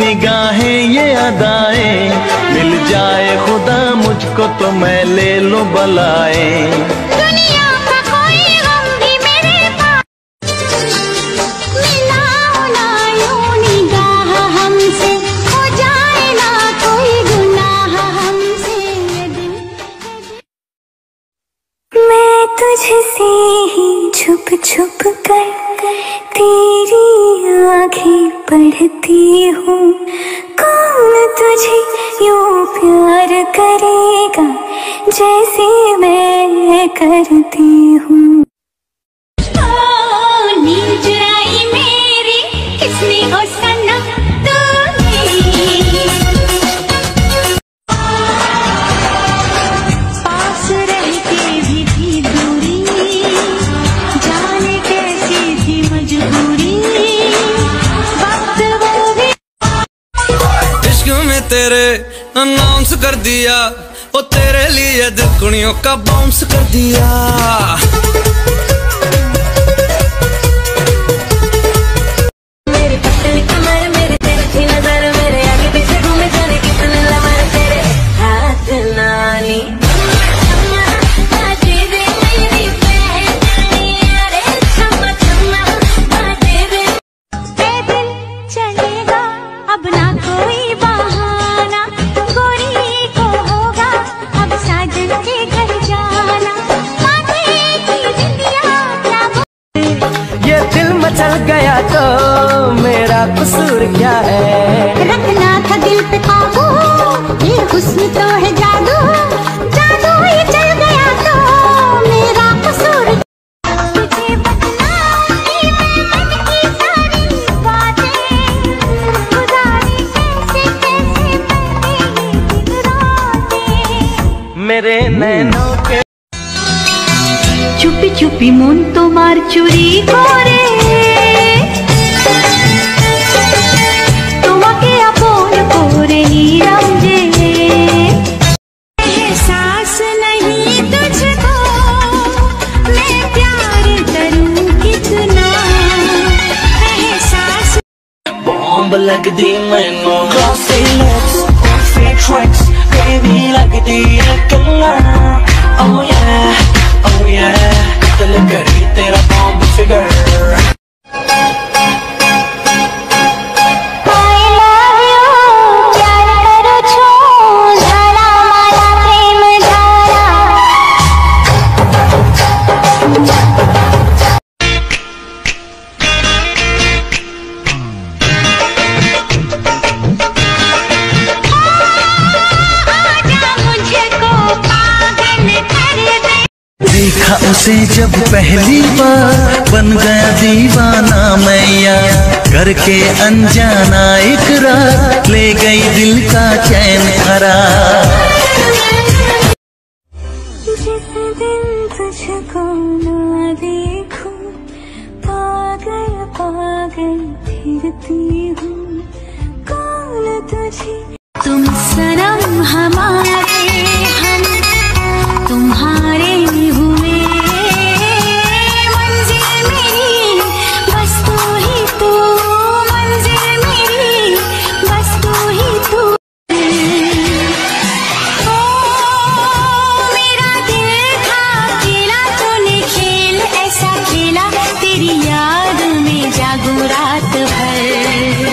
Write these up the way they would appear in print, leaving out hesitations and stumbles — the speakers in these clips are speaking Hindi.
निगाहें ये अदाएं, मिल जाए खुदा मुझको तो मैं ले लूं बलाए। दुनिया का कोई गम भी मेरे पास, मिलाओ ना यूं निगाह हमसे, हो जाए ना कोई गुनाह हमसे। मैं तुझसे ही छुप छुप कर तेरी आँखें पढ़ती हूँ। कौन तुझे यूं प्यार करेगा जैसे मैं करती हूँ। नींद चुराई मेरी किसने ओ सनम तूने, पास रह के भी थी दूरी, जाने कैसी थी मजबूरी, वक्त वो भी इश्क में तेरे अनाउंस कर दिया, ओ तेरे लिए दिल कुड़ियों का बाउंस कर दिया। मेरे पतली कमर, मेरे तिरछी नजर, मेरे आगे पीछे घूमे जाने कितने लम्हा, तेरे हाथ नानी बाजे दे मेरी पहचानियां रे, छम्मा छम्मा बाजे दे। पैदल चलेगा अब ना कोई बहाना, गोरी को होगा अब साजन के घर जाना, माथे की बिंदिया क्या ये दिल मचल गया तो मेरा कसूर क्या है। रखना था दिल पे काबू, ये हुस्न तो है जादू, जादू ही चल गया तो मेरा कसूर। तुझे बतलाऊंगी मैं मन की सारी बातें, गुजारी कैसे कैसे बनते ये दिन रातें। मेरे नैनों के चुपी चुपी मुन तुम्हार चुरी करे, তোমাকে আপন করে নিলাম যে, एहसास नहीं तुझको मैं प्यार करूं कितना, एहसास बॉम्ब लगदी मैनू glossy lips, coffee tricks, baby लगदी है किलर। Oh yeah, दिल करी तेरा बॉम्ब फिगर। देखा उसे जब पहली बार बन गया दीवाना मैया, करके अनजाना इकरार ले गई दिल का चैन करार। जिस दिन तुझको ना देखूं पागल पागल फिरती हूँ, कौन तुझे तुम सनम हमारे, हम तुम्हारे हुए, मंजिल मेरी बस तू ही तू, मंजिल मेरी बस तू ही तू। ओ मेरा दिल था खेला तूने खेल ऐसा खेला, तेरी याद में जागूं रात भर।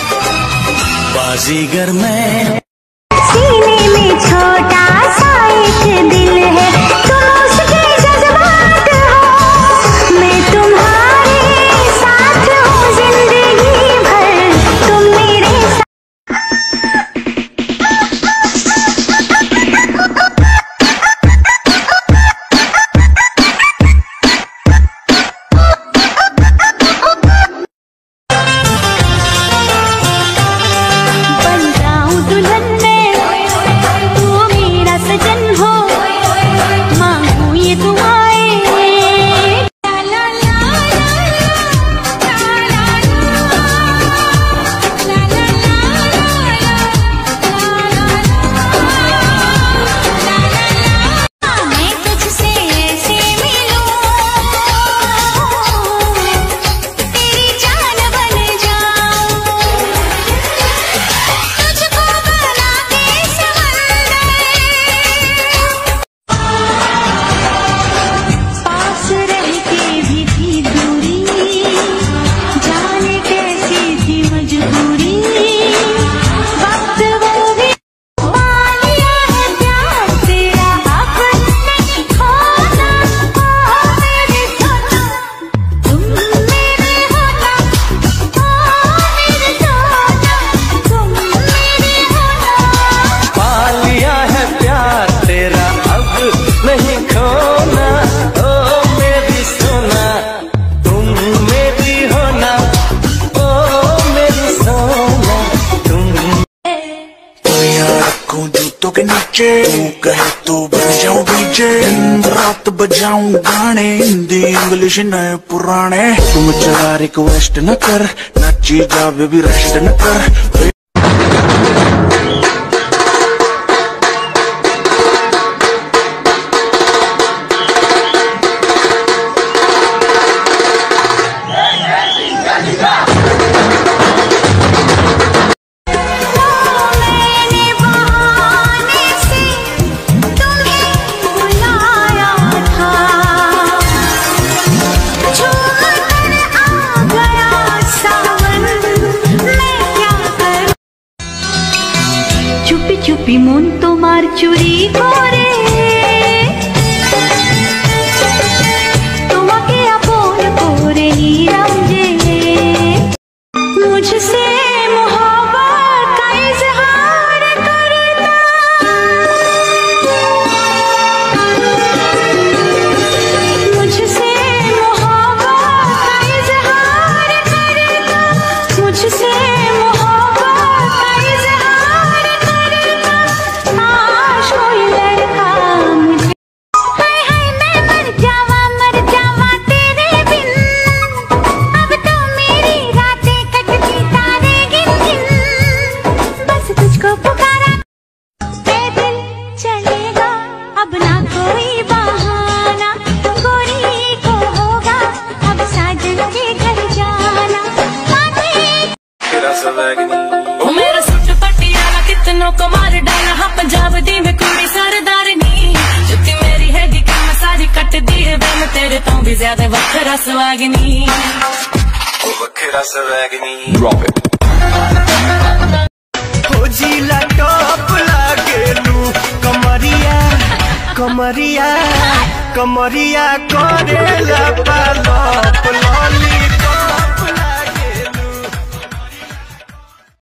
बाजीगर मैं सीने में छोटा सा एक दिल है, तुम उसके जज्बात हो, मैं तुम्हारे साथ हूँ जिंदगी भर, तुम मेरे बन जाऊं दुल्हन में, तू मेरा सजन हो, रखूं जूतों के नीचे, तू कहे तो बन जाऊं डीजे। दिन रात बजाऊं गाने, हिंदी इंग्लिश नए पुराने। तुम जरा रिक्वेस्ट न कर, नाची जा बेबी रेस्ट न कर। চুপি চুপি মন তোমার চুরি করে তোমাকে আপন করে নিলাম যে মুঝসে मोहब्बत का इजहार करता मुझसे मोहब्बत का इजहार करता मुझसे अब ना कोई बहाना, गोरी को होगा अब साजन के घर जाना। ओ मेरा सुट पटियाला कितनों को मार डाला, हाँ पंजाब दी में कुड़ी सरदारनी। जुत्ती मेरी हैगी कि मसाज कट दी है वे, मैं तेरे तो भी ज्यादा वखरा सुहागनी। वखरा सुहागनी ड्रॉप इट हो जीला टॉप लागेलू कमरिया कमरिया कमरिया करेला पालो लॉली